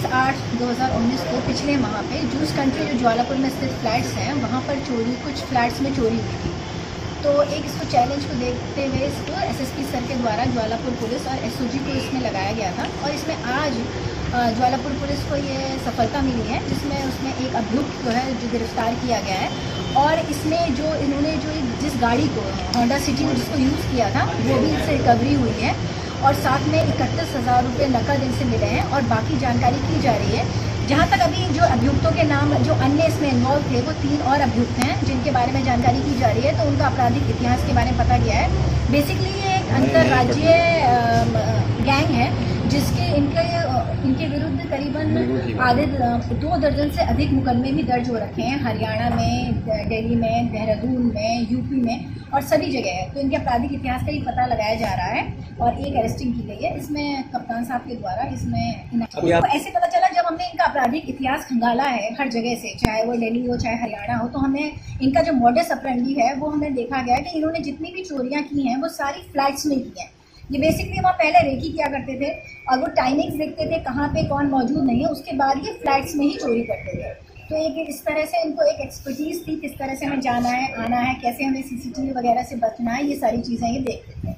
30/8/2019 को पिछले माह पे जूस कंट्री जो ज्वालापुर में स्थित फ्लैट्स हैं वहाँ पर कुछ फ्लैट्स में चोरी हुई थी। तो एक इसको चैलेंज को देखते हुए इसको एसएसपी सर के द्वारा ज्वालापुर पुलिस और एसओजी को इसमें लगाया गया था और इसमें आज ज्वालापुर पुलिस को ये सफलता मिली है, जिसमें उसमें एक अभियुक्त जो है जो गिरफ्तार किया गया है और इसमें जो इन्होंने जिस गाड़ी को होंडा सिटी को जिसको यूज़ किया था वो भी इससे रिकवरी हुई है और साथ में 31,000 रुपये नकद इनसे मिले हैं और बाकी जानकारी की जा रही है। जहाँ तक अभी जो अभियुक्तों के नाम जो अन्य इसमें इन्वॉल्व थे वो 3 और अभियुक्त हैं जिनके बारे में जानकारी की जा रही है, तो उनका आपराधिक इतिहास के बारे में पता गया है। बेसिकली ये एक अंतर्राज्यीय गैंग है जिसके इनके विरुद्ध करीबन आधे 2 दर्जन से अधिक मुकदमे भी दर्ज हो रखे हैं हरियाणा में, दिल्ली में, देहरादून में, यूपी में और सभी जगह है। तो इनके आपराधिक इतिहास का ही पता लगाया जा रहा है और एक अरेस्टिंग की गई है इसमें कप्तान साहब के द्वारा। इसमें तो ऐसे पता चला जब हमने इनका आपराधिक इतिहास खंगाला है हर जगह से, चाहे वो दिल्ली हो चाहे हरियाणा हो, तो हमें इनका जो मॉडस ऑपरेंडी है वो हमें देखा गया है कि इन्होंने जितनी भी चोरियाँ की हैं वो सारी फ्लैट्स में की हैं। ये बेसिकली वहाँ पहले रेकी किया करते थे और वो टाइमिंग्स देखते थे कहाँ पे कौन मौजूद नहीं है, उसके बाद ये फ्लैट्स में ही चोरी करते थे। तो एक इस तरह से इनको एक एक्सपर्टीज़ थी किस तरह से हमें जाना है, आना है, कैसे हमें सीसीटीवी वगैरह से बचना है, ये सारी चीज़ें ये देखते थे।